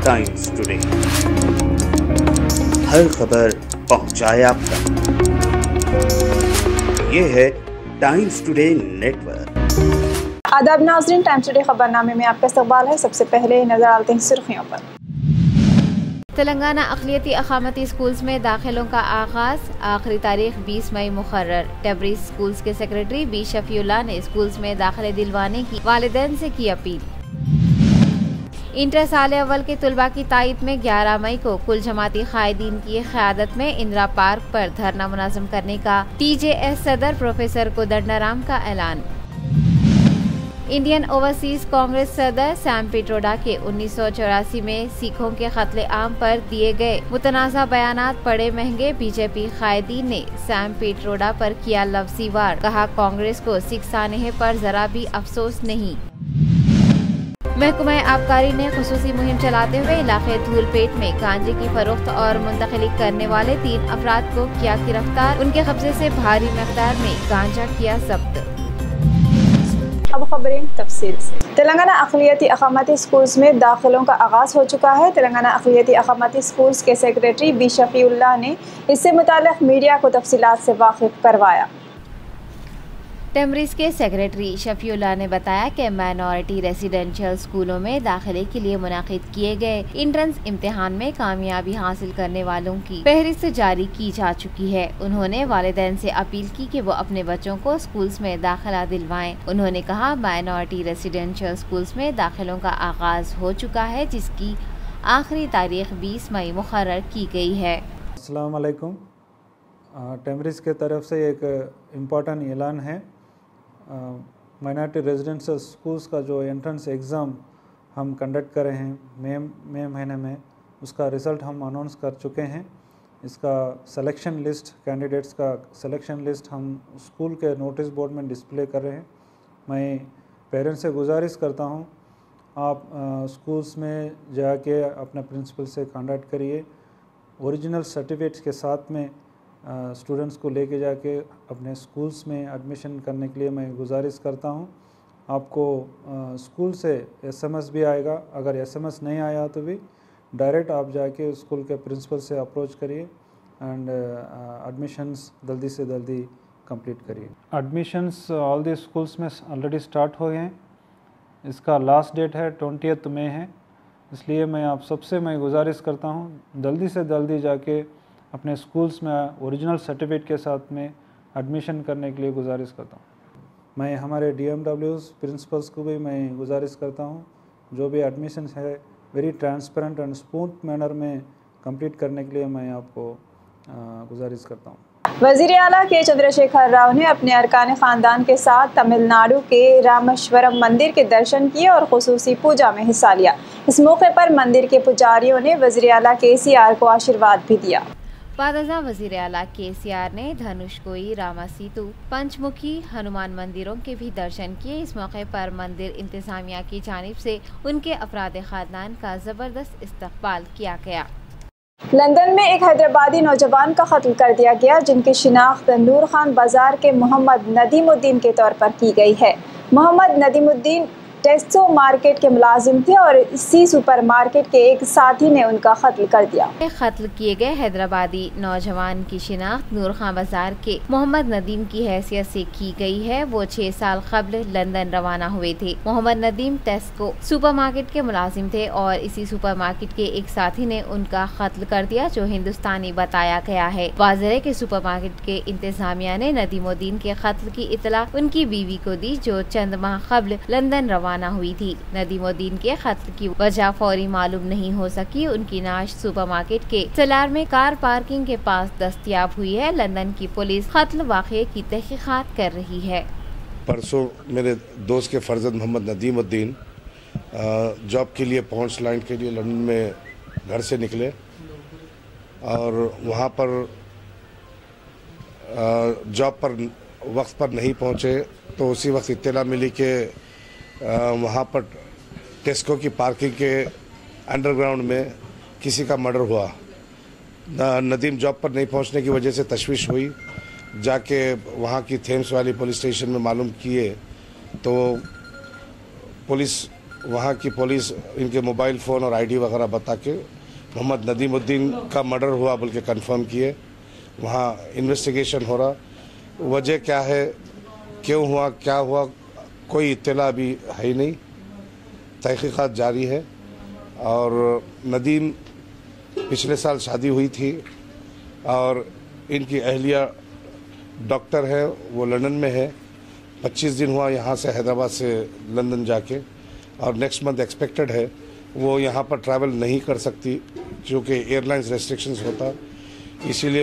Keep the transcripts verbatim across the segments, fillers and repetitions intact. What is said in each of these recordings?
Times today, हर खबर पहुंचाए आप तक। ये है टाइम्स टुडे नेटवर्क। आदाब नाज़रीन, टाइम्स टुडे खबरनामे में आपका इस्तकबाल है। सबसे पहले नजर डालते हैं सुर्खियों पर। तेलंगाना अक़लियती अक़ामती स्कूल्स में दाखिलों का आगाज, आखिरी तारीख बीस मई मुकर्रर। टेब्रिज स्कूल्स के सेक्रेटरी बी शफीउल्लाह ने स्कूल्स में दाखिले दिलवाने की वालिदैन से की अपील। इंटर साल अव्वल के तुलबा की तायद में ग्यारह मई को कुल जमाती कायदीन की क़यादत में इंदिरा पार्क पर धरना मुनाज़म करने का टी जे एस सदर प्रोफेसर कोदंडाराम का ऐलान। इंडियन ओवरसीज कांग्रेस सदर सैम पिट्रोडा के उन्नीस सौ चौरासी में सिखों के कत्ले आम पर दिए गए मुतनाज़ा बयानात पड़े महंगे। बीजेपी कायदीन ने सैम पिट्रोडा पर किया लफ्ज़ी वार, कहा कांग्रेस को सिख सानहे पर जरा भी अफसोस नहीं। महकमा आबकारी ने खुसूसी मुहिम चलाते हुए इलाके धूलपेट में गांजे की फरोख्त और मुंतकिली करने वाले तीन अफराद को किया गिरफ्तार। उनके कब्जे से भारी मकदार में गांजा किया जब्त। अब खबरें तफसील से। तेलंगाना अक़लियती अक़ामती स्कूल्स में दाखिलों का आगाज़ हो चुका है। तेलंगाना अक़लियती अक़ामती स्कूल्स के सेक्रेटरी बी शफीउल्लाह ने इससे मुताल्लिक़ मीडिया को तफसीलात से वाकिफ़ करवाया। टेम्ब्रिज के सेक्रेटरी शफीउल्लाह ने बताया कि माइनॉरिटी रेजिडेंशियल स्कूलों में दाखिले के लिए मुनाकिद किए गए इंट्रेंस इम्तिहान में कामयाबी हासिल करने वालों की फहरिस्त जारी की जा चुकी है। उन्होंने वालिदैन से अपील की कि वो अपने बच्चों को स्कूल्स में दाखिला दिलवाएं। उन्होंने कहा माइनॉरिटी रेजिडेंशियल स्कूल्स में दाखिलों का आगाज हो चुका है, जिसकी आखिरी तारीख बीस मई मुकर्रर की गई है। अस्सलाम वालेकुम। टेम्ब्रिज के तरफ से एक इम्पोर्टेंट ऐलान है। माइनॉरिटी रेजिडेंशियल स्कूल्स का जो एंट्रेंस एग्ज़ाम हम कंडक्ट कर रहे हैं मई मई महीने में, उसका रिज़ल्ट हम अनाउंस कर चुके हैं। इसका सिलेक्शन लिस्ट, कैंडिडेट्स का सिलेक्शन लिस्ट हम स्कूल के नोटिस बोर्ड में डिस्प्ले कर रहे हैं। मैं पेरेंट्स से गुजारिश करता हूं, आप स्कूल्स में जाके अपने प्रिंसिपल से कांटेक्ट करिए। ओरिजिनल सर्टिफिकेट्स के साथ में स्टूडेंट्स को लेके जाके अपने स्कूल्स में एडमिशन करने के लिए मैं गुजारिश करता हूं। आपको स्कूल से एसएमएस भी आएगा। अगर एसएमएस नहीं आया तो भी डायरेक्ट आप जाके स्कूल के प्रिंसिपल से अप्रोच करिए एंड एडमिशन्स जल्दी से जल्दी कंप्लीट करिए। एडमिशन्स ऑल दी स्कूल्स में ऑलरेडी स्टार्ट हो गए हैं। इसका लास्ट डेट है ट्वेंटियथ मई है, इसलिए मैं आप सबसे मैं गुजारिश करता हूं जल्दी से जल्दी जाके अपने स्कूल्स में ओरिजिनल सर्टिफिकेट के साथ में एडमिशन करने के लिए गुजारिश करता हूँ। मैं हमारे डी एम डब्ल्यूज़ प्रिंसिपल्स को भी मैं गुजारिश करता हूँ, जो भी एडमिशन है very transparent and smooth manner में कंप्लीट करने के लिए मैं आपको गुजारिश करता हूँ। वज़ीर आला के चंद्रशेखर राव ने अपने अरकान ख़ानदान के साथ तमिलनाडु के रामेश्वरम मंदिर के दर्शन किए और खुसूसी पूजा में हिस्सा लिया। इस मौके पर मंदिर के पुजारियों ने वज़ीर आला के सी आर को आशीर्वाद भी दिया। बादशाह वज़ीर आला के सी आर ने धनुषकोई, रामासीतु, पंचमुखी, हनुमान मंदिरों के भी दर्शन किए। इस मौके पर मंदिर इंतजामिया की जानिब से उनके अफराद खानदान का जबरदस्त इस्तकबाल किया गया। लंदन में एक हैदराबादी नौजवान का कत्ल कर दिया गया, जिनकी शिनाख्त नूर खान बाजार के मोहम्मद नदीमुद्दीन के तौर पर की गई है। मोहम्मद नदीमुद्दीन टेस्को मार्केट के मुलाजिम थे और इसी सुपर मार्केट के एक साथी ने उनका कत्ल कर दिया। कत्ल किए गए हैदराबादी नौजवान की शिनाख्त नूर खान बाजार के मोहम्मद नदीम की हैसियत से की गई है। वो छह साल कबल लंदन रवाना हुए थे। Mohammed Nadeem Tesco supermarket के मुलाजिम थे और इसी सुपर मार्केट के एक साथी ने उनका कत्ल कर दिया, जो हिंदुस्तानी बताया गया है। वाज़ेह है कि सुपर मार्केट के इंतजामिया ने नदीमुद्दीन के कत्ल की इतला उनकी बीवी को दी, जो चंद माह कबल लंदन रवाना हुई थी। नदीमुद्दीन के कत्ल की वजह फौरी मालूम नहीं हो सकी। उनकी नाश सुपरमार्केट के सलार में कार पार्किंग के पास दस्तयाब हुई है। लंदन की पुलिस कत्ल वाक़े की तहकीकात कर रही है। परसों मेरे दोस्त के फर्जंद मोहम्मद नदीमुद्दीन जॉब के लिए पहुंच लाइन के लिए लंदन में घर से निकले और वहां पर जॉब पर वक्त पर नहीं पहुंचे, तो उसी वक्त इत्तला मिली कि वहाँ पर टेस्को की पार्किंग के अंडरग्राउंड में किसी का मर्डर हुआ। नदीम जॉब पर नहीं पहुँचने की वजह से तशवीश हुई। जाके वहाँ की थेम्स वाली पुलिस स्टेशन में मालूम किए तो पुलिस वहाँ की पुलिस इनके मोबाइल फ़ोन और आईडी वगैरह बता के मोहम्मद नदीमुद्दीन का मर्डर हुआ बोल के कन्फर्म किए। वहाँ इन्वेस्टिगेशन हो रहा, वजह क्या है, क्यों हुआ, क्या हुआ, कोई इत्तला अभी है ही नहीं। तहकीकात जारी है। और नदीम पिछले साल शादी हुई थी और इनकी अहलिया डॉक्टर है, वो लंदन में है। पच्चीस दिन हुआ यहाँ से हैदराबाद से लंदन जाके, और नेक्स्ट मंथ एक्सपेक्टेड है। वो यहाँ पर ट्रैवल नहीं कर सकती क्योंकि एयरलाइंस रेस्ट्रिक्शंस होता। इसीलिए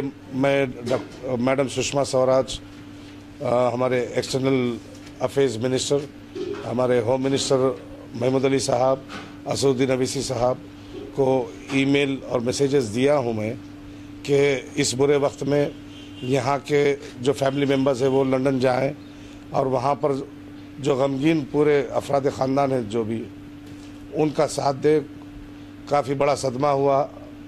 मैं मैडम सुषमा स्वराज, हमारे एक्सटर्नल अफेयर्स मिनिस्टर, हमारे होम मिनिस्टर महमूद अली साहब, असदुद्दीन अवीसी साहब को ईमेल और मैसेजेस दिया हूँ मैं कि इस बुरे वक्त में यहाँ के जो फैमिली मेम्बर्स हैं वो लंदन जाएं और वहाँ पर जो गमगीन पूरे अफराद ख़ानदान हैं जो भी, उनका साथ दे। काफ़ी बड़ा सदमा हुआ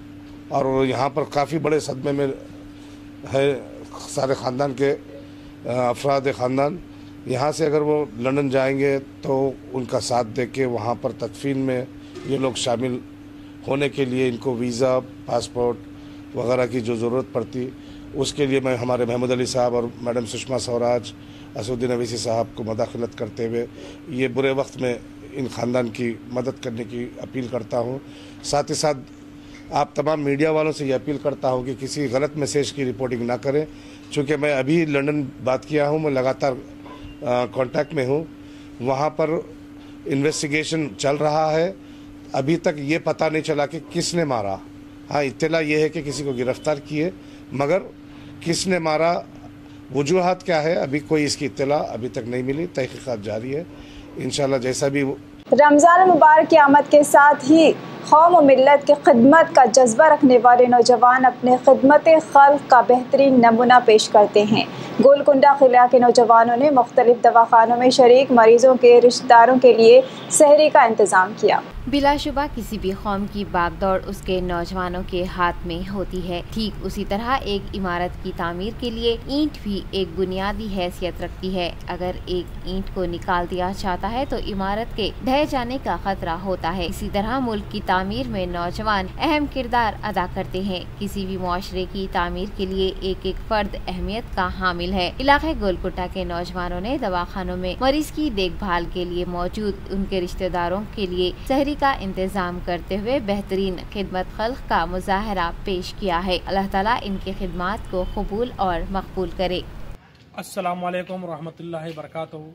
और यहाँ पर काफ़ी बड़े सदमे में है सारे ख़ानदान के अफराद ख़ानदान। यहाँ से अगर वो लंदन जाएंगे तो उनका साथ दे के वहाँ पर तदफीन में ये लोग शामिल होने के लिए इनको वीज़ा, पासपोर्ट वगैरह की जो ज़रूरत पड़ती, उसके लिए मैं हमारे महमूद अली साहब और मैडम सुषमा स्वराज, असदुद्दीन अवीसी साहब को मदाखलत करते हुए ये बुरे वक्त में इन ख़ानदान की मदद करने की अपील करता हूँ। साथ ही साथ आप तमाम मीडिया वालों से ये अपील करता हूँ कि किसी गलत मैसेज की रिपोर्टिंग ना करें, चूँकि मैं अभी लंदन बात किया हूँ, मैं लगातार कांटेक्ट में हूँ। वहाँ पर इन्वेस्टिगेशन चल रहा है। अभी तक ये पता नहीं चला कि किसने मारा। हाँ, इत्तला ये है कि किसी को गिरफ्तार किए, मगर किसने मारा, वजूहात क्या है, अभी कोई इसकी इत्तला अभी तक नहीं मिली। तहकीकात जारी है। इंशाल्लाह जैसा भी रमज़ान मुबारक की आमद के साथ ही कौम व मिल्लत की खिदमत का जज्बा रखने वाले नौजवान अपने खिदमत खल्क़ का बेहतरीन नमूना पेश करते हैं। गोलकुंडा क़िला के नौजवानों ने मुख्तलिफ दवाखानों में शरीक मरीजों के रिश्तेदारों के लिए सहरी का इंतज़ाम किया। बिलाशुबा किसी भी कौम की बागदौड़ उसके नौजवानों के हाथ में होती है। ठीक उसी तरह एक इमारत की तामीर के लिए ईंट भी एक बुनियादी हैसियत रखती है। अगर एक ईंट को निकाल दिया जाता है तो इमारत के ढह जाने का खतरा होता है। इसी तरह मुल्क की तामीर में नौजवान अहम किरदार अदा करते हैं। किसी भी मुआशरे की तामीर के लिए एक एक फर्द अहमियत का हामिल है। इलाके गोलकुंडा के नौजवानों ने दवाखानों में मरीज की देखभाल के लिए मौजूद उनके रिश्तेदारों के लिए सहरी का इंतजाम करते हुए बेहतरीन खिदमत खल्क़ का मुजाहरा पेश किया है। अल्लाह ताला इनकी खिदमत को कबूल और मकबूल करे। अस्सलामु अलैकुम रहमतुल्लाहि बरकातहू।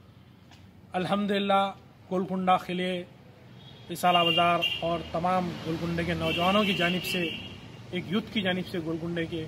अल्हम्दुलिल्लाह गोलकुंडा क़िले, रिसाला बाज़ार और तमाम गोलकुंडे के नौजवानों की जानिब से, एक यूथ की जानिब से गोलकुंडे के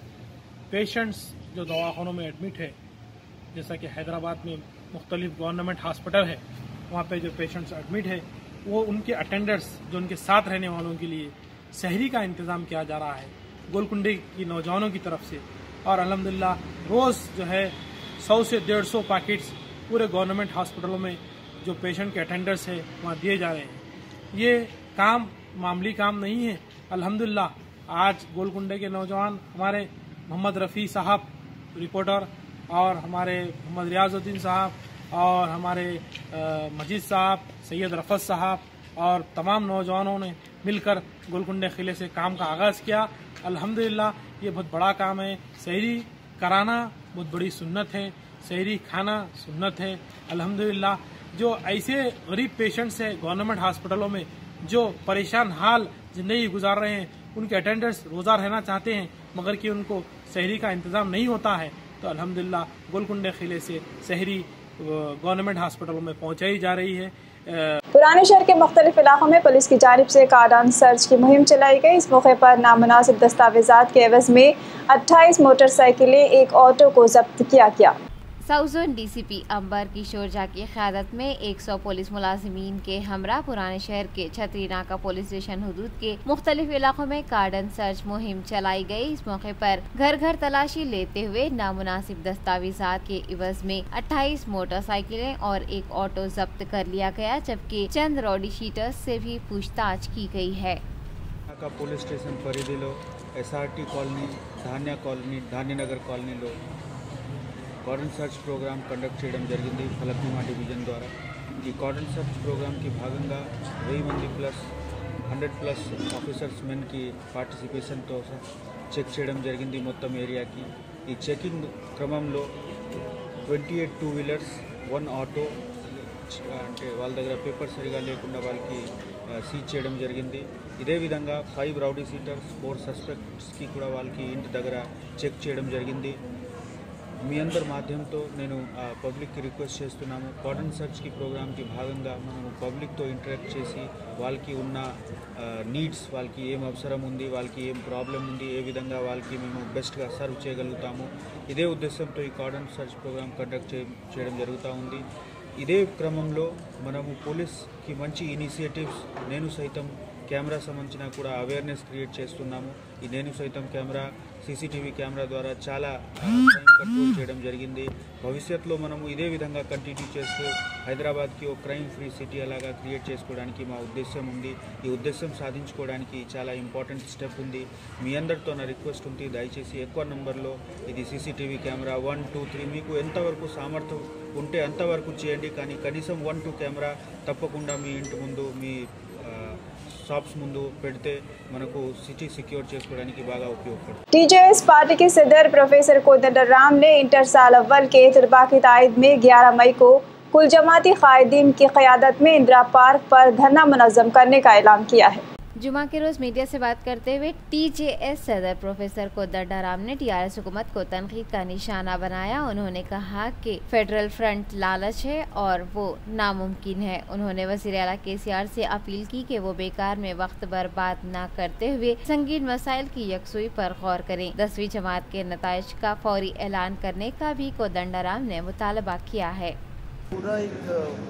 पेशेंट्स जो दवाखानों में एडमिट है, जैसा कि हैदराबाद में मुख्तलिफ गवर्नमेंट हॉस्पिटल है, वहाँ पे जो पेशेंट्स एडमिट है वो उनके अटेंडर्स जो उनके साथ रहने वालों के लिए सहरी का इंतज़ाम किया जा रहा है गोलकुंडे की नौजवानों की तरफ से। और अल्हम्दुलिल्लाह रोज़ जो है सौ से डेढ़ सौ पैकेट्स पूरे गवर्नमेंट हॉस्पिटलों में जो पेशेंट के अटेंडर्स है वहाँ दिए जा रहे हैं। ये काम मामूली काम नहीं है। अल्हम्दुलिल्लाह आज गोलकुंडे के नौजवान हमारे मोहम्मद रफ़ी साहब रिपोर्टर और हमारे मोहम्मद रियाजुद्दीन साहब और हमारे मजीद साहब, सैयद रफ़त साहब और तमाम नौजवानों ने मिलकर गोलकुंडे क़िले से काम का आगाज़ किया। अल्हम्दुलिल्लाह ये बहुत बड़ा काम है। सहरी कराना बहुत बड़ी सुन्नत है, सहरी खाना सुन्नत है। अल्हम्दुलिल्लाह जो ऐसे गरीब पेशेंट्स हैं गवर्नमेंट हॉस्पिटलों में जो परेशान हाल ज़िंदगी गुजार रहे हैं, उनके अटेंडर्स रोज़ा रहना चाहते हैं मगर कि उनको सहरी का इंतज़ाम नहीं होता है, तो अल्हम्दुलिल्लाह गोलकुंडे क़िले से सहरी गवर्नमेंट हॉस्पिटलों में पहुँचाई जा रही है। पुराने शहर के मुख्तलिफ इलाकों में पुलिस की जानिब से कार्डन सर्च की मुहिम चलाई गई। इस मौके पर नामुनासिब दस्तावेजात के एवज में अट्ठाईस मोटरसाइकिलें, एक ऑटो को जब्त किया गया। South zone DCP Amber Kishore Jha की क़यादत में एक सौ पुलिस मुलाजिमीन के हमरा पुराने शहर के छतरी नाका पुलिस स्टेशन हुदूद के मुख्तलिफ इलाकों में कार्डन सर्च मुहिम चलाई गई। इस मौके पर घर घर तलाशी लेते हुए नामुनासिब दस्तावेजात के इवज में अट्ठाईस मोटरसाइकिलें और एक ऑटो जब्त कर लिया गया, जबकि चंद रॉडी शीटर्स से भी पूछताछ की गई है। पुलिस स्टेशन परिधिलो SRT colony, Dhanya colony, Dhanyanagar कॉलोनीलो కార్డన్ సర్చ్ ప్రోగ్రామ్ కండక్ట్ చేయడం జరిగింది ఫలక్నుమా డివిజన్ ద్వారా। ఈ కార్డన్ సర్చ్ ప్రోగ్రామ్కి భాగంగా వెయ్యి మంది ప్లస్ హండ్రెడ్ ప్లస్ ఆఫీసర్స్ మెన్కి పార్టిసిపేషన్తో చెక్ చేయడం జరిగింది మొత్తం ఏరియాకి. ఈ చెకింగ్ క్రమంలో twenty eight two wheelers, one auto, అంటే వాళ్ళ దగ్గర పేపర్ సరిగా లేకుండా వాళ్ళకి సీజ్ చేయడం జరిగింది. ఇదే విధంగా ఫైవ్ రౌడీ సీటర్స్, ఫోర్ సస్పెక్ట్స్కి కూడా వాళ్ళకి ఇంటి దగ్గర చెక్ చేయడం జరిగింది. మీ అందరి మాధ్యమంతో నేను పబ్లిక్కి రిక్వెస్ట్ చేస్తున్నాము, కార్డన్ సర్చ్కి ప్రోగ్రామ్కి భాగంగా మనము పబ్లిక్తో ఇంటరాక్ట్ చేసి వాళ్ళకి ఉన్న నీడ్స్, వాళ్ళకి ఏం అవసరం ఉంది, వాళ్ళకి ఏం ప్రాబ్లం ఉంది, ఏ విధంగా వాళ్ళకి మేము బెస్ట్గా సర్వ్ చేయగలుగుతాము, ఇదే ఉద్దేశంతో ఈ కార్డన్ సర్చ్ ప్రోగ్రామ్ కండక్ట్ చేయడం జరుగుతూ ఉంది. ఇదే క్రమంలో మనము పోలీస్కి మంచి ఇనిషియేటివ్స్, నేను సైతం కెమెరా సంబంధించిన కూడా అవేర్నెస్ క్రియేట్ చేస్తున్నాము. ఈ నేను సైతం కెమెరా, సీసీటీవీ కెమెరా ద్వారా చాలా క్రైమ్ కంట్రోల్ చేయడం జరిగింది. భవిష్యత్తులో మనము ఇదే విధంగా కంటిన్యూ చేస్తూ హైదరాబాద్కి ఒక క్రైమ్ ఫ్రీ సిటీ అలాగా క్రియేట్ చేసుకోవడానికి మా ఉద్దేశం ఉంది. ఈ ఉద్దేశం సాధించుకోవడానికి చాలా ఇంపార్టెంట్ స్టెప్ ఉంది. మీ అందరితో నా రిక్వెస్ట్ ఉంది, దయచేసి ఎక్కువ నెంబర్లో ఇది CCTV camera one two three మీకు ఎంతవరకు సామర్థ్యం ఉంటే అంతవరకు చేయండి. కానీ కనీసం వన్ టూ కెమెరా తప్పకుండా మీ ఇంటి ముందు, మీ షాప్స్ ముందు పెడితే మనకు सिटी सिक्योर చేసుకోవడానికి బాగా ఉపయోగపడుతుంది. टीजेएस पार्टी के सदर प्रोफेसर कोदंडराम ने इंटर साल अव्वल के तलबा की तायद में ग्यारह मई को कुल जमाती कायदीन की क़यादत में इंदिरा पार्क पर धरना मुनज़्ज़म करने का ऐलान किया है। जुमा के रोज मीडिया से बात करते हुए टीजेएस सदर प्रोफेसर कोदंडराम ने टीआरएस हुकूमत को तनकीद का निशाना बनाया। उन्होंने कहा कि फेडरल फ्रंट लालच है और वो नामुमकिन है। उन्होंने वज़ीर आला केसीआर से अपील की कि वो बेकार में वक्त बर्बाद न करते हुए संगीन मसाइल की यकसुई पर गौर करें। दसवीं जमात के नताइज का फौरी ऐलान करने का भी कोदंडराम ने मुतालबा किया है। पूरा एक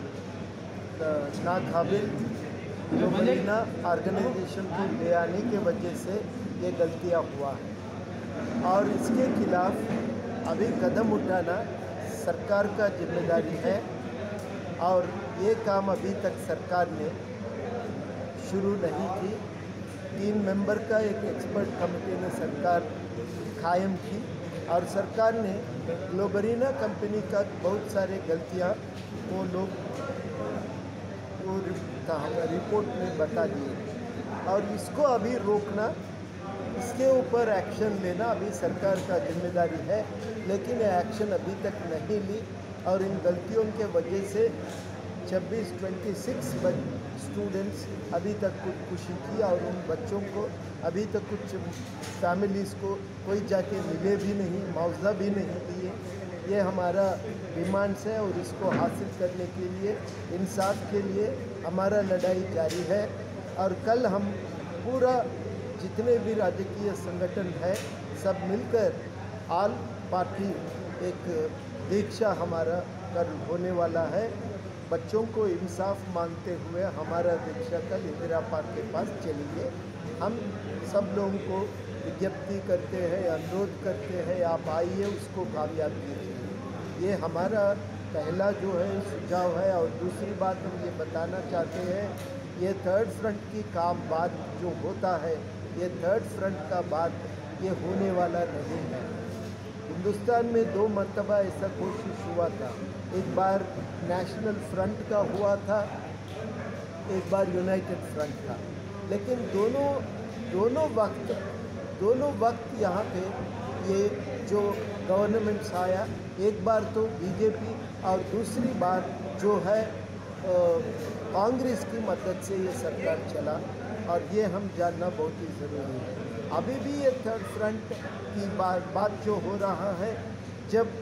नाकाबिल ग्लोबलिना ऑर्गेनाइजेशन को ले आने के वजह से ये गलतियाँ हुआ है और इसके खिलाफ अभी कदम उठाना सरकार का जिम्मेदारी है और ये काम अभी तक सरकार ने शुरू नहीं की। तीन मेंबर का एक एक्सपर्ट कमेटी ने सरकार कायम की और सरकार ने ग्लोबलिना कंपनी का बहुत सारे गलतियाँ वो लोग वो रिपोर्ट में बता दिए और इसको अभी रोकना, इसके ऊपर एक्शन लेना अभी सरकार का जिम्मेदारी है। लेकिन ये एक्शन अभी तक नहीं ली और इन गलतियों के वजह से छब्बीस छब्बीस स्टूडेंट्स अभी तक खुदकुशी की और उन बच्चों को अभी तक कुछ फैमिलीज़ को कोई जाके मिले भी नहीं, मुआवजा भी नहीं दिए। ये हमारा डिमांड्स है और इसको हासिल करने के लिए, इंसाफ के लिए हमारा लड़ाई जारी है। और कल हम पूरा जितने भी राजकीय संगठन है सब मिलकर ऑल पार्टी एक दीक्षा हमारा कल होने वाला है। बच्चों को इंसाफ मांगते हुए हमारा दीक्षा कल इंदिरा पार्क के पास चलेंगे। हम सब लोगों को विज्ञप्ति करते हैं, अनुरोध करते हैं, आप आइए, उसको कामयाब कीजिए। ये हमारा पहला जो है सुझाव है। और दूसरी बात हम ये बताना चाहते हैं, ये थर्ड फ्रंट की काम बात जो होता है, ये थर्ड फ्रंट का बात ये होने वाला नहीं है। हिंदुस्तान में दो मरतबा ऐसा कोशिश हुआ था, एक बार नेशनल फ्रंट का हुआ था, एक बार यूनाइटेड फ्रंट था। लेकिन दोनों दोनों वक्त दोनों वक्त यहाँ पे ये जो गवर्नमेंट्स आया, एक बार तो बीजेपी और दूसरी बार जो है कांग्रेस की मदद से ये सरकार चला और ये हम जानना बहुत ही ज़रूरी है। अभी भी ये थर्ड फ्रंट की बात बात जो हो रहा है, जब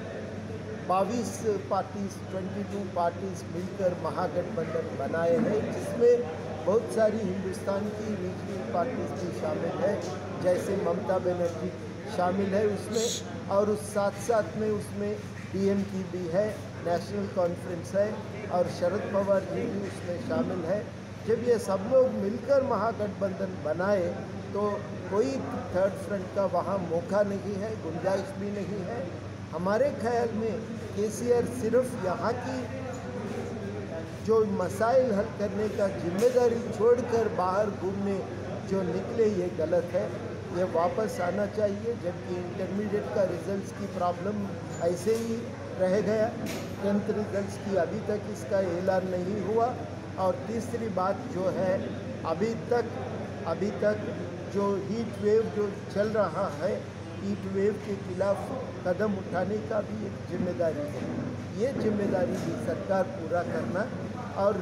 बाईस पार्टीज बाईस पार्टीज मिलकर महागठबंधन बनाए हैं, जिसमें बहुत सारी हिंदुस्तान की रीजनल पार्टीज भी शामिल है, जैसे ममता बनर्जी शामिल है उसमें, और उस साथ साथ में उसमें डीएम की भी है, नेशनल कॉन्फ्रेंस है और शरद पवार जी भी उसमें शामिल है। जब ये सब लोग मिलकर महागठबंधन बनाए तो कोई थर्ड फ्रंट का वहाँ मौका नहीं है, गुंजाइश भी नहीं है। हमारे ख्याल में केसीआर सिर्फ यहाँ की जो मसाइल हल करने का जिम्मेदारी छोड़कर बाहर घूमने जो निकले, ये गलत है। ये वापस आना चाहिए, जबकि इंटरमीडिएट का रिजल्ट्स की प्रॉब्लम ऐसे ही रह गया। टेंथ रिजल्ट्स की अभी तक इसका ऐलान नहीं हुआ। और तीसरी बात जो है, अभी तक अभी तक जो हीट वेव जो चल रहा है, हीट वेव के खिलाफ कदम उठाने का भी एक जिम्मेदारी है। ये जिम्मेदारी भी सरकार पूरा करना और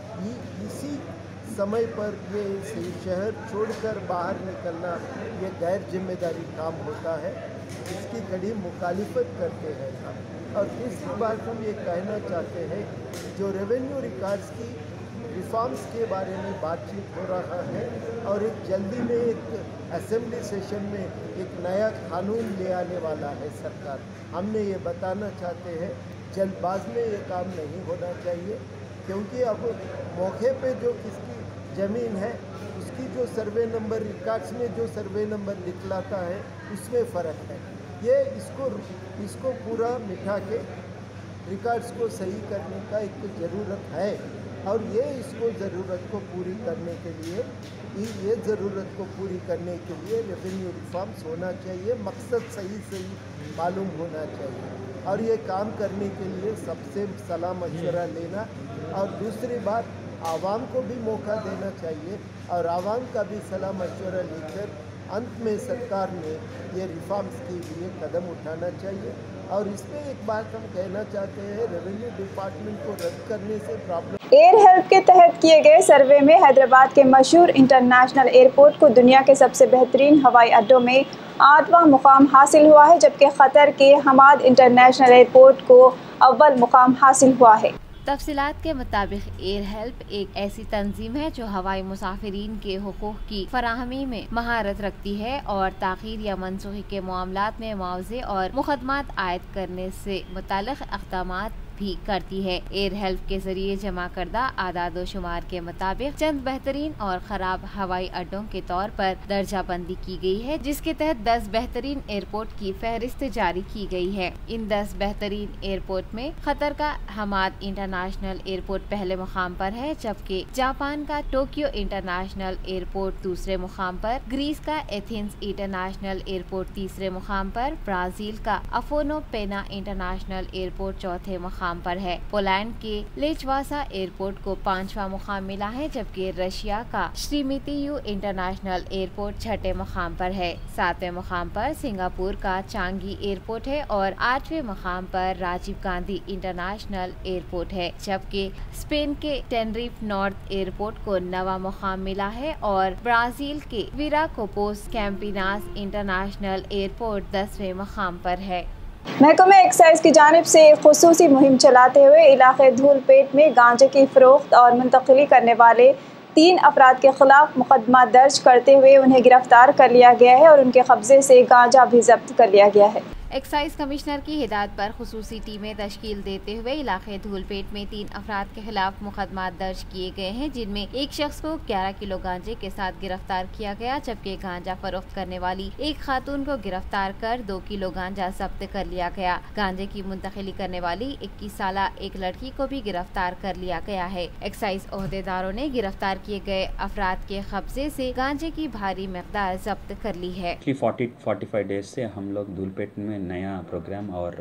इसी समय पर ये शहर छोड़कर बाहर निकलना ये गैर जिम्मेदारी काम होता है। इसकी कड़ी मुखालिफत करते हैं हम। और तीसरी बात हम ये कहना चाहते हैं, जो रेवेन्यू रिकॉर्ड्स की रिफॉर्म्स के बारे में बातचीत हो रहा है और एक जल्दी में एक असेंबली सेशन में एक नया कानून ले आने वाला है सरकार। हमने ये बताना चाहते हैं, जल्दबाज में ये काम नहीं होना चाहिए, क्योंकि अब मौके पे जो किसकी ज़मीन है उसकी जो सर्वे नंबर रिकॉर्ड्स में जो सर्वे नंबर निकलाता है उसमें फ़र्क है। ये इसको इसको पूरा मिटा के रिकॉर्ड्स को सही करने का एक ज़रूरत है। और ये इसको ज़रूरत को पूरी करने के लिए ये ज़रूरत को पूरी करने के लिए रेवेन्यू रिफॉर्म्स होना चाहिए। मकसद सही सही मालूम होना चाहिए और ये काम करने के लिए सबसे सलाह मशवरा लेना। और दूसरी बात, आवाम को भी मौका देना चाहिए और आवाम का भी सलाह मशवरा लेकर अंत में सरकार ने ये रिफॉर्म्स के लिए कदम उठाना चाहिए। और इसमें एक बात हम कहना चाहते हैं, रेवेन्यू डिपार्टमेंट को रद्द करने से प्रॉब्लम। एयर हेल्प के तहत किए गए सर्वे में हैदराबाद के मशहूर इंटरनेशनल एयरपोर्ट को दुनिया के सबसे बेहतरीन हवाई अड्डों में आठवां मुकाम हासिल हुआ है, जबकि क़तर के हमाद इंटरनेशनल एयरपोर्ट को अव्वल मुकाम हासिल हुआ है। तफसीलात के मुताबिक एयर हेल्प एक ऐसी तंजीम है जो हवाई मुसाफिरीन के हुकूक की फराहमी में महारत रखती है और ताख़ीर या मनसूखी के मामलात में मुआवजे और मुकदमात आयद करने से मुताल्लिक़ इक़दामात भी करती है। एयर हेल्प के जरिए जमा करदा आदाद व शुमार के मुताबिक चंद बेहतरीन और खराब हवाई अड्डों के तौर पर दर्जा बंदी की गई है, जिसके तहत दस बेहतरीन एयरपोर्ट की फहरिस्त जारी की गई है। इन दस बेहतरीन एयरपोर्ट में कतर का हमाद इंटरनेशनल एयरपोर्ट पहले मुकाम पर है, जबकि जापान का टोक्यो इंटरनेशनल एयरपोर्ट दूसरे मुकाम पर, ग्रीस का एथेंस इंटरनेशनल एयरपोर्ट तीसरे मुकाम पर, ब्राजील का अफोनो पेना इंटरनेशनल एयरपोर्ट चौथे मुकाम पर है। पोलैंड के लेचवासा एयरपोर्ट को पांचवा मुकाम मिला है, जबकि रशिया का श्रीमितियू इंटरनेशनल एयरपोर्ट छठे मुकाम पर है। सातवें मुकाम पर सिंगापुर का चांगी एयरपोर्ट है और आठवें मुकाम पर राजीव गांधी इंटरनेशनल एयरपोर्ट है, जबकि स्पेन के टेनरिफ नॉर्थ एयरपोर्ट को नवा मुकाम मिला है और ब्राजील के विराकोपोस कैंपिनास इंटरनेशनल एयरपोर्ट दसवें मुकाम पर है। महकमा एक्साइज की जानिब से एक खुसूसी मुहिम चलाते हुए इलाके धूलपेट में गांजे की फरोख्त और मुंतकिली करने वाले तीन अफराद के खिलाफ मुकदमा दर्ज करते हुए उन्हें गिरफ्तार कर लिया गया है और उनके कब्जे से गांजा भी जब्त कर लिया गया है। एक्साइज कमिश्नर की हिदायत पर खुसूसी टीमें तश्कील देते हुए इलाके धूलपेट में तीन अफराद के खिलाफ मुकदमा दर्ज किए गए हैं, जिनमें एक शख्स को ग्यारह किलो गांजे के साथ गिरफ्तार किया गया, जबकि गांजा फरोख्त करने वाली एक खातून को गिरफ्तार कर दो किलो गांजा जब्त कर लिया गया। गांजे की मुंतकिली करने वाली इक्कीस साल एक लड़की को भी गिरफ्तार कर लिया गया है। एक्साइज ओहदेदारों ने गिरफ्तार किए गए अफराद के कब्जे से गांजे की भारी मकदार जब्त कर ली है। फोर्टी फोर्टी फाइव डेज से हम लोग धूलपेट में नया प्रोग्राम और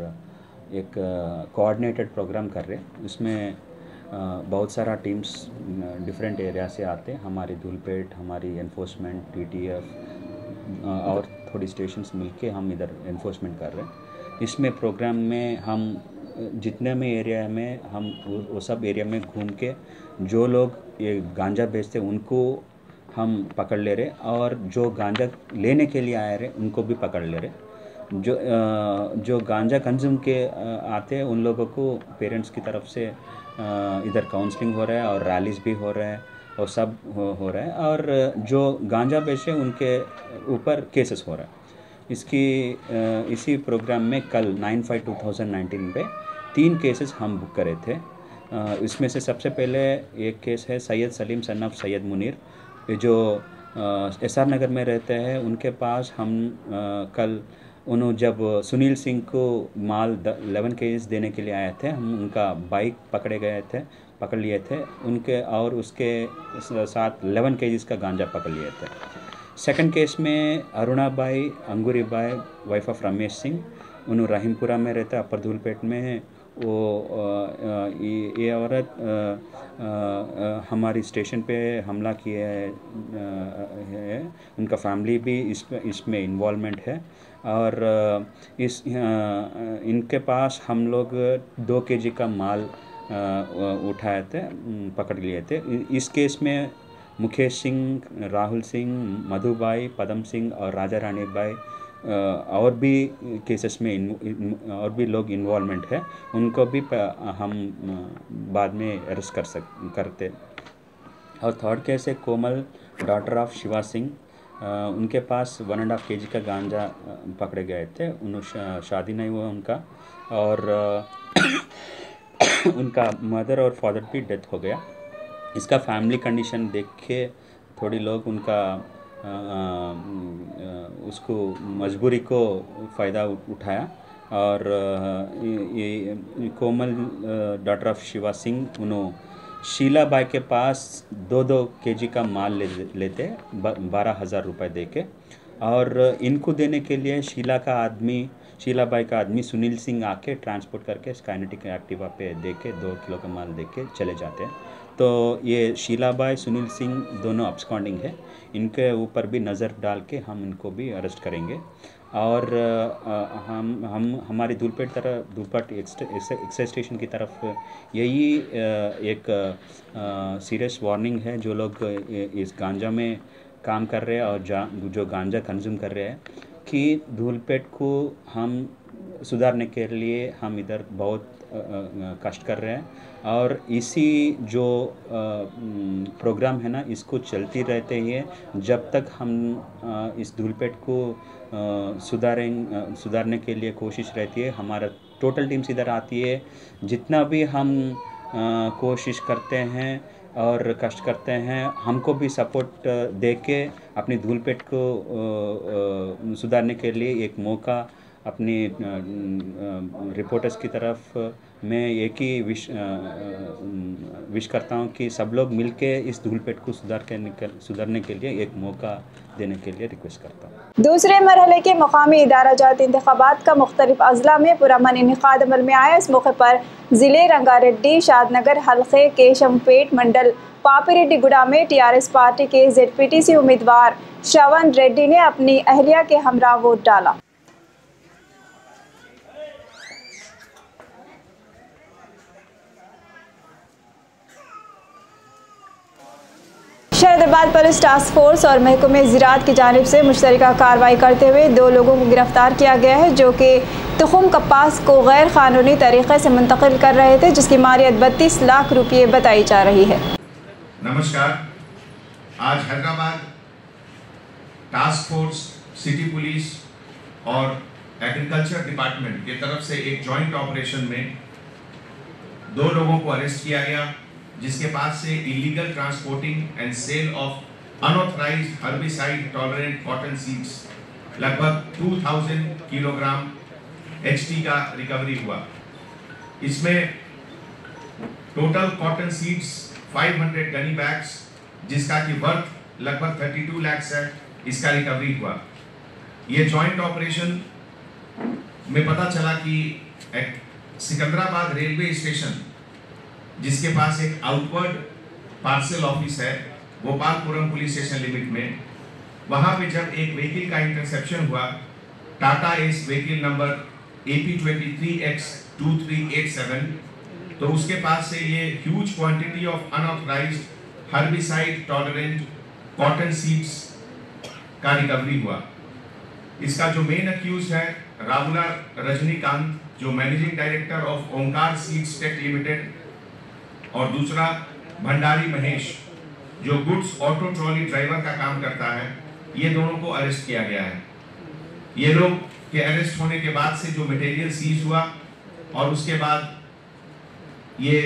एक कोऑर्डिनेटेड प्रोग्राम कर रहे हैं। इसमें बहुत सारा टीम्स डिफरेंट एरिया से आते हैं। हमारी धूलपेट, हमारी एनफोर्समेंट, टीटीएफ और थोड़ी स्टेशंस मिलके हम इधर एनफोर्समेंट कर रहे हैं। इसमें प्रोग्राम में हम जितने में एरिया में हम वो सब एरिया में घूम के जो लोग ये गांजा बेचते उनको हम पकड़ ले रहे और जो गांजा लेने के लिए आए रहे उनको भी पकड़ ले रहे। जो जो गांजा कंज्यूम के आते हैं उन लोगों को पेरेंट्स की तरफ से इधर काउंसलिंग हो रहा है और रैलीज भी हो रहा है और सब हो, हो रहा है और जो गांजा बेचे उनके ऊपर केसेस हो रहा है। इसकी इसी प्रोग्राम में कल nine five two thousand nineteen पे तीन केसेस हम बुक करे थे। इसमें से सबसे पहले एक केस है सैयद सलीम सन ऑफ सैयद मुनीर जो एस आर नगर में रहते हैं। उनके पास हम आ, कल उन्होंने जब सुनील सिंह को माल इलेवन केजीज देने के लिए आए थे, हम उनका बाइक पकड़े गए थे पकड़ लिए थे उनके और उसके साथ इलेवन केजीज का गांजा पकड़ लिए थे। सेकंड केस में अरुणाबाई अंगूरीबाई वाइफ ऑफ रमेश सिंह, उन्होंने रहीमपुरा में रहता है, अपर धूलपेट में। वो ये, ये औरत हमारी स्टेशन पे हमला किया है, उनका फैमिली भी इसमें इसमें इन्वॉल्वमेंट है। और इस इनके पास हम लोग दो केजी का माल उठाए थे, पकड़ लिए थे। इस केस में मुकेश सिंह, राहुल सिंह, मधुबाई, पदम सिंह और राजा रानी बाई और भी केसेस में इन, इन, और भी लोग इन्वॉल्वमेंट है, उनको भी हम बाद में अरेस्ट कर सक करते। और थर्ड केस है कोमल, डॉटर ऑफ शिवा सिंह। उनके पास वन एंड हाफ के जी का गांजा पकड़े गए थे। उन्होंने शादी नहीं हुआ उनका, और उनका मदर और फादर भी डेथ हो गया। इसका फैमिली कंडीशन देख के थोड़ी लोग उनका आ, उसको मजबूरी को फ़ायदा उठाया। और ये, ये कोमल डॉटर ऑफ शिवा सिंह, उन्होंने शीला बाई के पास दो दो केजी का माल ले लेते बारह हज़ार रुपये दे के। और इनको देने के लिए शीला का आदमी शीला बाई का आदमी सुनील सिंह आके ट्रांसपोर्ट करके काइनेटिक एक्टिवा पे दे के दो किलो का माल दे के चले जाते हैं। तो ये शीला बाई, सुनील सिंह दोनों अब्सकॉन्डिंग है। इनके ऊपर भी नज़र डाल के हम इनको भी अरेस्ट करेंगे। और आ, हम हम हमारी धूलपेट तरफ धूलपेट एक्साइज स्टेशन की तरफ यही एक सीरियस वार्निंग है, जो लोग इस गांजा में काम कर रहे हैं और जा, जो गांजा कंज्यूम कर रहे हैं, कि धूलपेट को हम सुधारने के लिए हम इधर बहुत कष्ट कर रहे हैं। और इसी जो प्रोग्राम है ना, इसको चलती रहते ही जब तक हम इस धूलपेट को सुधारें सुधारने के लिए कोशिश रहती है। हमारा टोटल टीम्स इधर आती है। जितना भी हम कोशिश करते हैं और कष्ट करते हैं, हमको भी सपोर्ट दे के अपनी धूलपेट को सुधारने के लिए एक मौका अपनी रिपोर्टर्स की तरफ मैं एक ही विश विश करता हूं कि सब लोग मिलके इस धूलपेट को सुधार के सुधारने के लिए एक मौका देने के लिए रिक्वेस्ट करता हूं। दूसरे मरहले के मकामी इदारा जात इंतखाबात का मुख्तलिफ अजला में पुरअमन इनेकाद अमल में आया। इस मौके पर ज़िले रंगारेड्डी, शादनगर हल्के केशमपेट मंडल पापिरेड्डी गुड़ा में टी आर एस पार्टी के जेड पी टी सी उम्मीदवार श्रवण रेड्डी ने अपनी अहलिया के हमरा वोट डाला। शहदाबाद पुलिस टास्क फोर्स और महकमे ज़राअत की जानिब से मुश्तरका कार्रवाई करते हुए दो लोगों को गिरफ्तार किया गया है, जो कि तुखम कपास को गैर कानूनी तरीके से मुंतकिल कर रहे थे, जिसकी मालियत बत्तीस लाख रुपये बताई जा रही है। नमस्कार। आज Hyderabad task force, city police और एग्रीकल्चर डिपार्टमेंट की तरफ से एक जॉइंट ऑपरेशन में दो लोगों को अरेस्ट किया गया, जिसके पास से illegal transporting and sale of unauthorised herbicide tolerant cotton seeds लगभग दो हज़ार किलोग्राम एचटी का रिकवरी हुआ। इसमें टोटल कॉटन सीड्स पाँच सौ गनी बैग्स, जिसका की वर्थ लगभग बत्तीस लाख है, इसका रिकवरी हुआ। ये जॉइंट ऑपरेशन में पता चला कि सिकंदराबाद रेलवे स्टेशन, जिसके पास एक आउटवर्ड पार्सल ऑफिस है गोपालपुरम पुलिस स्टेशन लिमिट में, वहां पे जब एक व्हीकल का इंटरसेप्शन हुआ, Tata Ace vehicle number A P twenty three X two three eight seven, तो उसके पास से ये huge quantity of unauthorised herbicide tolerant cotton seeds का रिकवरी हुआ। इसका जो मेन अक्यूज है राहुला रजनीकांत, जो managing director of Omkar seeds tech limited, और दूसरा भंडारी महेश, जो गुड्स ऑटो ट्रॉली ड्राइवर का काम करता है। ये दोनों को अरेस्ट किया गया है। ये लोग के अरेस्ट होने के बाद से जो मटेरियल सीज हुआ, और उसके बाद ये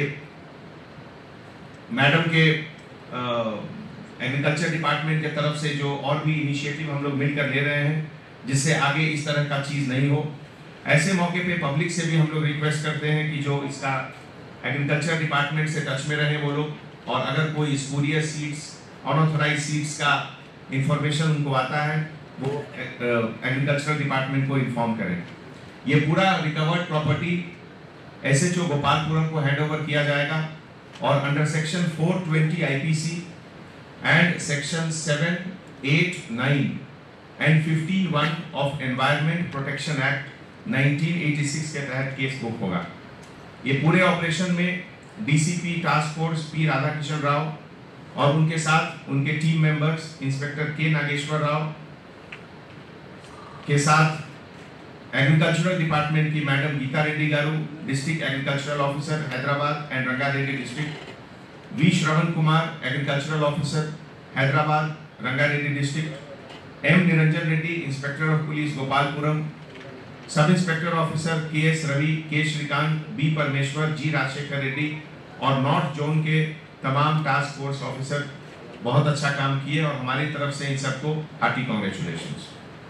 मैडम के एग्रीकल्चर डिपार्टमेंट के तरफ से जो और भी इनिशिएटिव हम लोग मिलकर ले रहे हैं, जिससे आगे इस तरह का चीज़ नहीं हो। ऐसे मौके पे पब्लिक से भी हम लोग रिक्वेस्ट करते हैं कि जो इसका एग्रीकल्चर डिपार्टमेंट से टच में रहे वो लोग, और अगर कोई स्पूरियस सीड्स, अनऑथराइज सीड्स का इंफॉर्मेशन उनको आता है, वो एग्रीकल्चर डिपार्टमेंट को इन्फॉर्म करें। ये पूरा रिकवर्ड प्रॉपर्टी एसएचओ गोपालपुरम को हैंडओवर किया जाएगा और under section four twenty IPC and section seven, eight, nine and fifteen one of environment protection act nineteen eighty six के तहत केस बुक होगा। ये पूरे ऑपरेशन में DCP task force P Radhakishan Rao और उनके साथ उनके टीम मेंबर्स इंस्पेक्टर के नागेश्वर राव के साथ एग्रीकल्चरल डिपार्टमेंट की madam Geeta Reddy garu, district agricultural officer Hyderabad and Rangareddy district, V Shravan Kumar agricultural officer Hyderabad Rangareddy district, M Niranjan Reddy inspector of police Gopalpuram, sub inspector officer K S Ravi, K Srikanth, B परमेश्वर, जी राजशेखर रेड्डी और नॉर्थ जोन के तमाम टास्क फोर्स ऑफिसर बहुत अच्छा काम किए और हमारी तरफ से इन सबको हार्टी कांग्रेचुलेशंस।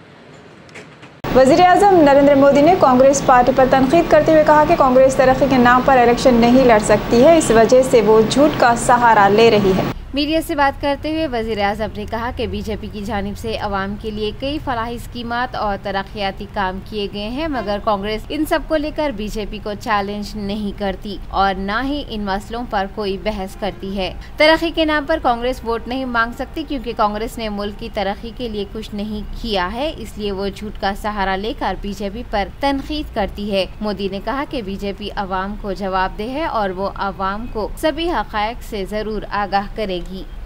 वज़ीर-ए-आज़म नरेंद्र मोदी ने कांग्रेस पार्टी पर तनकीद करते हुए कहा कि कांग्रेस तरक्की के नाम पर इलेक्शन नहीं लड़ सकती है, इस वजह से वो झूठ का सहारा ले रही है। मीडिया से बात करते हुए वज़ीर-ए-आज़म ने कहा कि बीजेपी की जानिब से अवाम के लिए कई फलाही स्कीमात और तरक्याती काम किए गए हैं, मगर कांग्रेस इन सब को लेकर बीजेपी को चैलेंज नहीं करती और न ही इन मसलों पर कोई बहस करती है। तरक्की के नाम पर कांग्रेस वोट नहीं मांग सकती क्योंकि कांग्रेस ने मुल्क की तरक्की के लिए कुछ नहीं किया है, इसलिए वो झूठ का सहारा लेकर बीजेपी पर तनकीद करती है। मोदी ने कहा कि बीजेपी अवाम को जवाबदेह है और वो अवाम को सभी हक़ाइक़ से जरूर आगाह करेगी।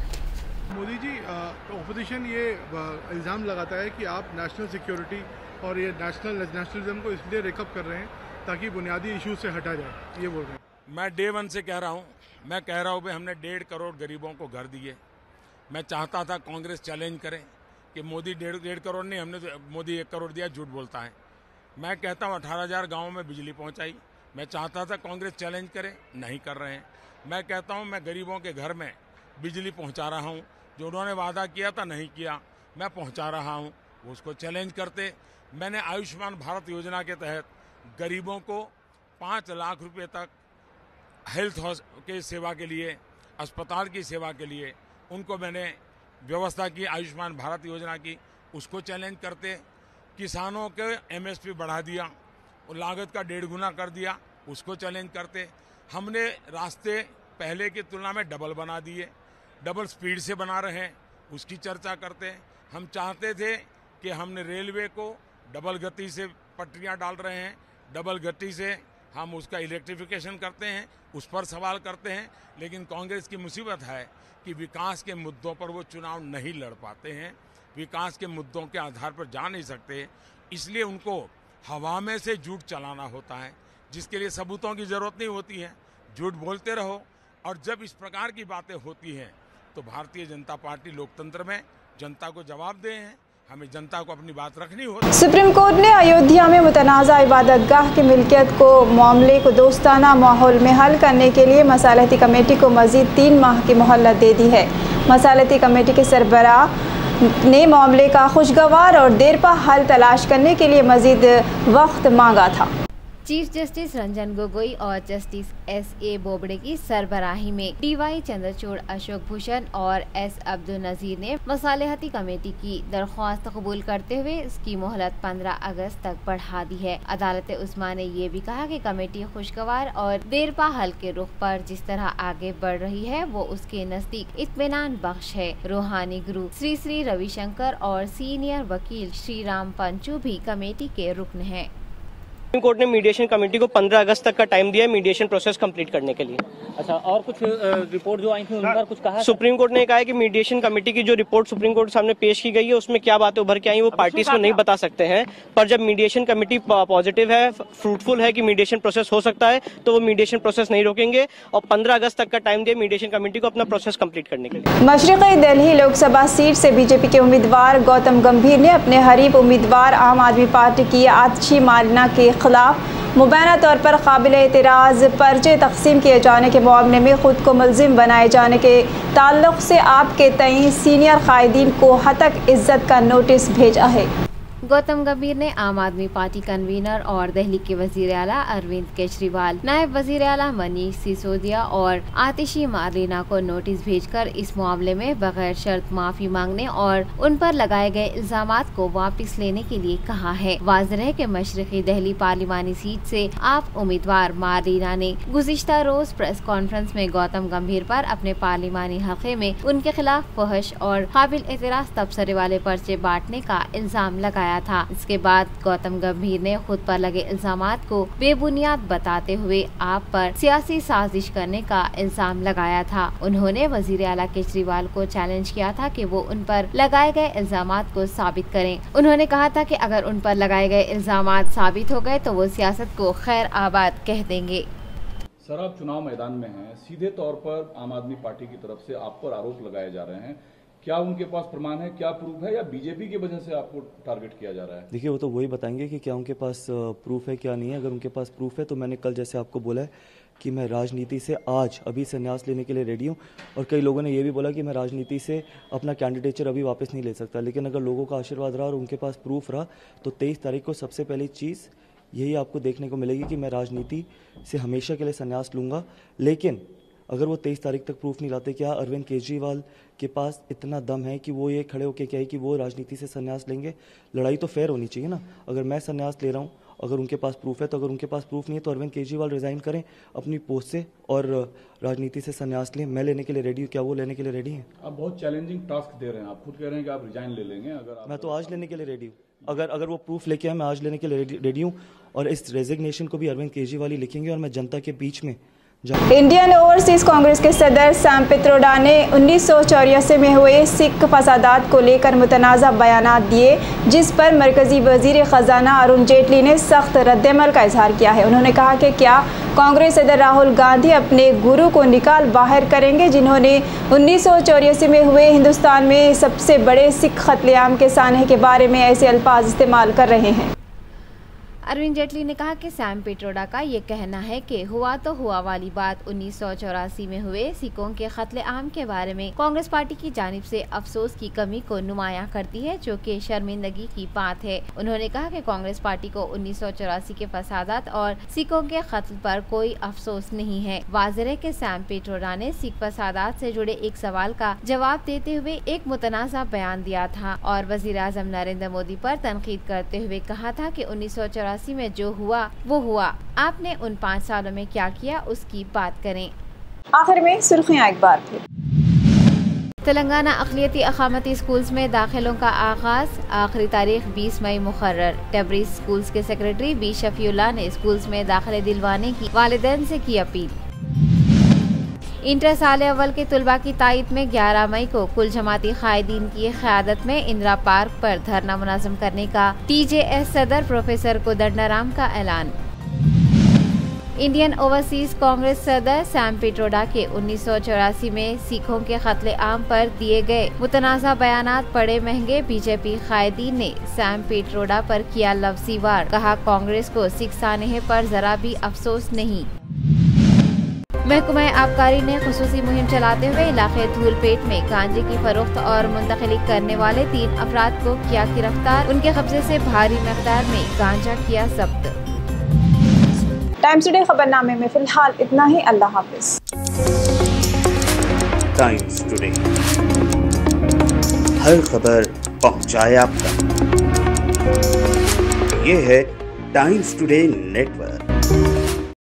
मोदी जी, ओपोजिशन ये इल्ज़ाम लगाता है कि आप नेशनल सिक्योरिटी और ये नेशनल नेशनलिज्म को इसलिए रेकअप कर रहे हैं ताकि बुनियादी इश्यूज से हटा जाए, ये बोल रहे हैं। मैं डे वन से कह रहा हूँ, मैं कह रहा हूँ कि हमने डेढ़ करोड़ गरीबों को घर दिए। मैं चाहता था कांग्रेस चैलेंज करे कि मोदी डेढ़ डेढ़ करोड़ नहीं, हमने तो मोदी एक करोड़ दिया, झूठ बोलता है। मैं कहता हूँ अठारह हजार गाँवों में बिजली पहुँचाई। मैं चाहता था कांग्रेस चैलेंज करे, नहीं कर रहे हैं। मैं कहता हूँ मैं गरीबों के घर में बिजली पहुंचा रहा हूं, जो उन्होंने वादा किया था नहीं किया, मैं पहुंचा रहा हूं, वो उसको चैलेंज करते। मैंने आयुष्मान भारत योजना के तहत गरीबों को पाँच लाख रुपए तक हेल्थ के सेवा के लिए, अस्पताल की सेवा के लिए उनको मैंने व्यवस्था की, आयुष्मान भारत योजना की, उसको चैलेंज करते। किसानों के एमएसपी बढ़ा दिया, लागत का डेढ़ गुना कर दिया, उसको चैलेंज करते। हमने रास्ते पहले की तुलना में डबल बना दिए, डबल स्पीड से बना रहे हैं, उसकी चर्चा करते हैं। हम चाहते थे कि हमने रेलवे को डबल गति से पटरियां डाल रहे हैं, डबल गति से हम उसका इलेक्ट्रिफिकेशन करते हैं, उस पर सवाल करते हैं। लेकिन कांग्रेस की मुसीबत है कि विकास के मुद्दों पर वो चुनाव नहीं लड़ पाते हैं, विकास के मुद्दों के आधार पर जा नहीं सकते, इसलिए उनको हवा में से झूठ चलाना होता है, जिसके लिए सबूतों की जरूरत नहीं होती है। झूठ बोलते रहो, और जब इस प्रकार की बातें होती हैं तो भारतीय जनता पार्टी लोकतंत्र में जनता को जवाब दे हैं, हमें जनता को अपनी बात रखनी होती है। सुप्रीम कोर्ट ने अयोध्या में मुतनाज़ा इबादतगाह की मिल्कियत को मामले को दोस्ताना माहौल में हल करने के लिए मसालती कमेटी को मजीद तीन माह की मोहलत दे दी है। मसालती कमेटी के सरबराह ने मामले का खुशगवार और देरपा हल तलाश करने के लिए मजीद वक्त मांगा था। चीफ जस्टिस रंजन गोगोई और जस्टिस एस ए बोबड़े की सरबराही में डी वाई चंद्रचूड़, अशोक भूषण और एस अब्दुल नजीर ने मसालहती कमेटी की दरख्वास्त कबूल करते हुए इसकी मोहलत पंद्रह अगस्त तक बढ़ा दी है। अदालत उस्मा ने ये भी कहा कि कमेटी खुशगवार और देरपा हल के रुख पर जिस तरह आगे बढ़ रही है वो उसके नजदीक इत्मीनान बख्श है। रूहानी गुरु श्री श्री रविशंकर और सीनियर वकील श्री राम पंचू भी कमेटी के रुकन हैं। सुप्रीम कोर्ट ने मीडिएशन कमेटी को पंद्रह अगस्त तक का टाइम दिया है मीडिएशन प्रोसेस कंप्लीट करने के लिए। अच्छा, और कुछ रिपोर्ट जो आई थी उन पर कुछ कहा? सुप्रीम कोर्ट ने कहा है कि मीडिएशन कमेटी की जो रिपोर्ट सुप्रीम कोर्ट सामने पेश की गई है उसमें क्या बातें उभर के आई वो पार्टीज को नहीं बता सकते हैं, पर जब मीडिएशन कमेटी पॉजिटिव है, फ्रूटफुल है कि मीडिएशन प्रोसेस हो सकता है तो वो मीडिएशन प्रोसेस नहीं रोकेंगे और पंद्रह अगस्त तक का टाइम दिया मीडिएशन कमेटी को अपना प्रोसेस कंप्लीट करने के लिए। मशरिकी दिल्ली लोकसभा सीट से बीजेपी के उम्मीदवार गौतम गंभीर ने अपने हरीफ उम्मीदवार आम आदमी पार्टी की आतिशी मालिना के खिलाफ मुबैना तौर पर काबिल एतराज़ पर्चे तकसीम किए जाने के मामले में खुद को मुल्जिम बनाए जाने के ताल्लुक से आपके तय सीनियर कायदीन को हतक इज्जत का नोटिस भेजा है। गौतम गंभीर ने आम आदमी पार्टी कन्वीनर और दिल्ली के वजीर आला अरविंद केजरीवाल, नायब वजीर आला मनीष सिसोदिया और आतिशी मार्लिना को नोटिस भेजकर इस मामले में बगैर शर्त माफी मांगने और उन पर लगाए गए इल्जामात को वापस लेने के लिए कहा है। वाज़ेह है कि मशरक़ी दिल्ली पार्लिमानी सीट से आप उम्मीदवार मार्लिना ने गुज़िश्ता रोज प्रेस कॉन्फ्रेंस में गौतम गंभीर पर अपने पार्लिमानी हल्के में उनके खिलाफ फहश और काबिल एतराज़ तबसरे वाले पर्चे बांटने का इल्जाम लगाया था। इसके बाद गौतम गंभीर ने खुद पर लगे इल्जामात को बेबुनियाद बताते हुए आप पर सियासी साजिश करने का इल्जाम लगाया था। उन्होंने वजीर आला केजरीवाल को चैलेंज किया था कि वो उन पर लगाए गए इल्जामात को साबित करें। उन्होंने कहा था कि अगर उन पर लगाए गए इल्जामात साबित हो गए तो वो सियासत को खैर आबाद कह देंगे। सर, आप चुनाव मैदान में हैं, सीधे तौर पर आम आदमी पार्टी की तरफ से आप पर आरोप लगाए जा रहे हैं, क्या उनके पास प्रमाण है, क्या प्रूफ है, या बीजेपी की वजह से आपको टारगेट किया जा रहा है? देखिए, वो तो वही बताएंगे कि क्या उनके पास प्रूफ है क्या नहीं है। अगर उनके पास प्रूफ है तो मैंने कल जैसे आपको बोला है कि मैं राजनीति से आज अभी संन्यास लेने के लिए रेडी हूँ, और कई लोगों ने ये भी बोला कि मैं राजनीति से अपना कैंडिडेचर अभी वापस नहीं ले सकता। लेकिन अगर लोगों का आशीर्वाद रहा और उनके पास प्रूफ रहा तो तेईस तारीख को सबसे पहली चीज़ यही आपको देखने को मिलेगी कि मैं राजनीति से हमेशा के लिए संन्यास लूँगा। लेकिन अगर वो तेईस तारीख तक प्रूफ नहीं लाते, क्या अरविंद केजरीवाल के पास इतना दम है कि वो ये खड़े होकर कहे कि वो राजनीति से संन्यास लेंगे? लड़ाई तो फेयर होनी चाहिए ना। अगर मैं संन्यास ले रहा हूँ, अगर उनके पास प्रूफ है, तो अगर उनके पास प्रूफ नहीं है तो अरविंद केजरीवाल रिज़ाइन करें अपनी पोस्ट से और राजनीति से संन्यास लें। मैं लेने के लिए रेडी हूँ, क्या वो लेने के लिए रेडी हैं? आप बहुत चैलेंजिंग टास्क दे रहे हैं, आप खुद कह रहे हैं कि आप रिजाइन ले लेंगे। अगर मैं तो आज लेने के लिए रेडी हूँ। अगर अगर वो प्रूफ लेके आए, मैं आज लेने के लिए रेडी हूँ, और इस रेजिग्नेशन को भी अरविंद केजरीवाल ही लिखेंगे और मैं जनता के बीच में। इंडियन ओवरसीज कांग्रेस के सदर सैम पित्रोडा ने उन्नीस सौ चौरासी में हुए सिख फसादात को लेकर मुतनाज़ा बयानात दिए, जिस पर मरकजी वजीर ख़जाना अरुण जेटली ने सख्त रद्दमल का इजहार किया है। उन्होंने कहा कि क्या कांग्रेस सदर राहुल गांधी अपने गुरु को निकाल बाहर करेंगे, जिन्होंने उन्नीस सौ चौरासी में हुए हिंदुस्तान में सबसे बड़े सिख कत्लेआम के सानहे के बारे में ऐसे अल्फाज इस्तेमाल कर रहे हैं। अरविंद जेटली ने कहा कि सैम पित्रोडा का ये कहना है कि हुआ तो हुआ वाली बात उन्नीस सौ चौरासी में हुए सिखों के कत्ले आम के बारे में कांग्रेस पार्टी की जानिब से अफसोस की कमी को नुमायां करती है, जो कि शर्मिंदगी की बात है। उन्होंने कहा कि कांग्रेस पार्टी को उन्नीस सौ चौरासी के फसादात और सिखों के कत्ल पर कोई अफसोस नहीं है। वाज़ेह है कि सैम पित्रोडा ने सिख फसादात से जुड़े एक सवाल का जवाब देते हुए एक मुतनाज़ा बयान दिया था और वज़ीर आज़म नरेंद्र मोदी पर तनकीद करते हुए कहा था कि उन्नीस सौ चौरासी में जो हुआ वो हुआ, आपने उन पाँच सालों में क्या किया उसकी बात करें। आखिर में सुर्खियां एक बार फिर। तेलंगाना अक़लियती अक़ामती स्कूल्स में दाखिलों का आगाज, आखिरी तारीख बीस मई मुकर्रर। टेब्रिज स्कूल्स के सेक्रेटरी बी शफीउल्लाह ने स्कूल्स में दाखिले दिलवाने की वालिदैन से की अपील। इंटर साल अव्वल के तुलबा की तायद में ग्यारह मई को कुल जमाती कायदीन की क़यादत में इंदिरा पार्क पर धरना मुनाज़म करने का टीजेएस सदर प्रोफेसर कोदंडाराम का ऐलान। इंडियन ओवरसीज कांग्रेस सदर सैम पित्रोडा के उन्नीस सौ चौरासी में सिखों के कत्ले आम पर दिए गए मुतनाज़ा बयानात पड़े महंगे। बीजेपी कायदीन ने सैम पित्रोडा पर किया लफ्ज़ी वार, कहा कांग्रेस को सिख सानहे पर जरा भी अफसोस नहीं। महकमा आबकारी ने खुसूसी मुहिम चलाते हुए इलाके धूलपेट में गांजे की फरोख्त और मुंतकिली करने वाले तीन अफराद को किया गिरफ्तार। उनके कब्जे से भारी मकदार में गांजा किया जब्त। टाइम्स टुडे खबरनामे में फिलहाल इतना ही। अल्लाह हाफिज। टाइम्स टुडे, हर खबर पहुंचाए आप तक। ये है टाइम्स टुडे नेटवर्क।